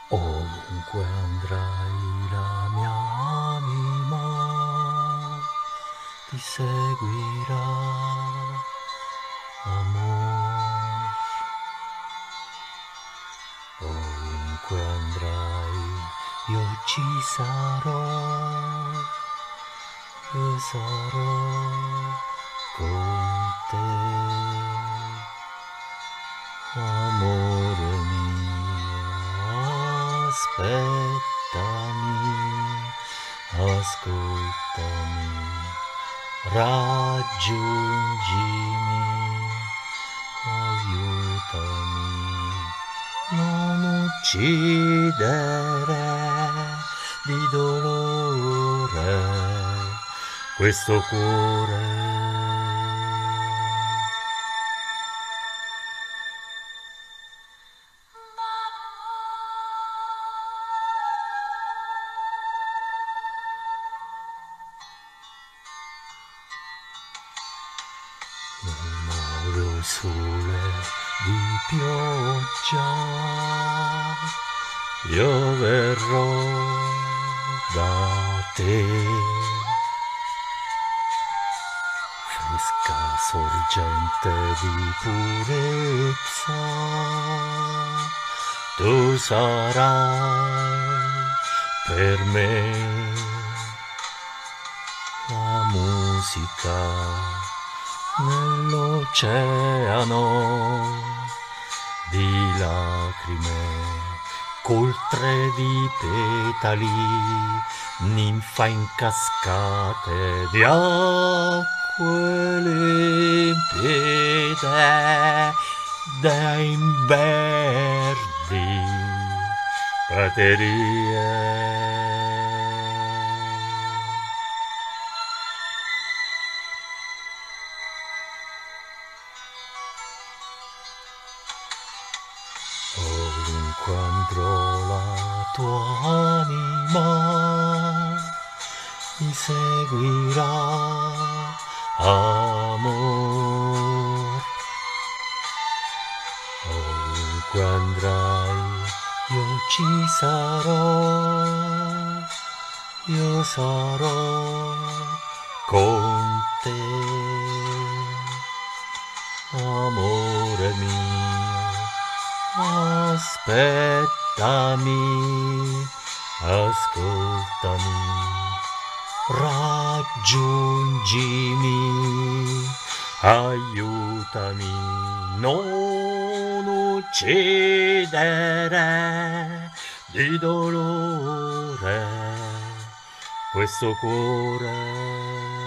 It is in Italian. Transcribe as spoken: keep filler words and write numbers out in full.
Ovunque andrai la mia anima ti seguirà, amor. Ovunque andrai io ci sarò, io sarò con te, amore mio, aspettami, ascoltami, raggiungimi, aiutami, non uccidere di dolore questo cuore. Un aureo sole di pioggia, io verrò da te, fresca sorgente di purezza, tu sarai per me la musica nell'oceano di lacrime, coltre di petali, ninfa in cascate di acque limpide, dai verdi praterie. Ovunque andrò la tua anima mi seguirà, amor. Ovunque andrai io ci sarò, io sarò con te, amore mio. Aspettami, ascoltami, raggiungimi, aiutami, non uccidere di dolore questo cuore.